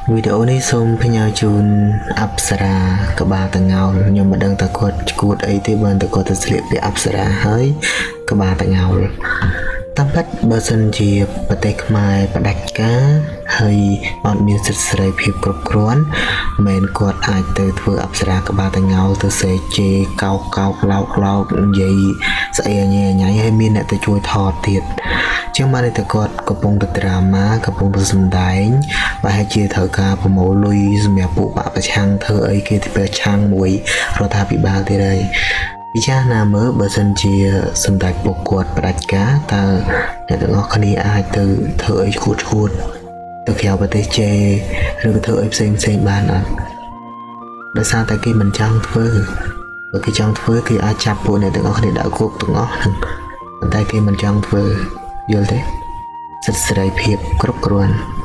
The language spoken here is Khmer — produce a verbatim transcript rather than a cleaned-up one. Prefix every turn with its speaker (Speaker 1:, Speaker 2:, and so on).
Speaker 1: វីដេអូនេះសូមផ្ញើជូនអប្សរាក្បាលតងោលខ្ញុំមិនដឹងថាគាត់ឈួតអីទេបើតែគាត់ទៅស្លៀកពាក់អប្សរាហើយក្បាលតងោលតាមពិតបើសិនជាប្រទេសខ្មែរបដិការហើយអត់មានសិទ្ធិសេរីភាពគ្រប់គ្រាន់មិនគាត់អាចទៅធ្វើអប្សរាក្បាលតងោលទៅសេជេកោកកោកឡោកឡោកនិយាយស្អីញ៉ៃញ៉ៃហើយមានអ្នកទៅជួយថតទៀតជាងបានតែគាត់កំពុងទៅដ្រាម៉ាកំពុងទៅសម្ដែងប្រហែលជាត្រូវការប្រមូលលុយសម្រាប់ពួកបកប្រឆាំងធ្វើអីគេទៅប្រឆាំងមួយរដ្ឋាភិបាលទៀតហើយពិចារណាមើលបើសិនជាសម្ដេចពុកគាត់ផ្ដាច់ការតើអ្នកទាំងអស់គ្នាអាចទៅធ្វើអីឈួតឈួតទៅក្រៅប្រទេសជេឬក៏ធ្វើអីផ្សេងផ្សេងបានអត់ដោយសារតែគេមិនចង់ធ្វើបើគេចង់ធ្វើគេអាចចាប់ពួកអ្នកទាំងអស់គ្នាដាក់គុកទាំងអស់ហ្នឹងប៉ុន្តែគេមិនចង់ធ្វើយល់ទេសិទ្ធិសេរីភាពគ្រប់គ្រាន់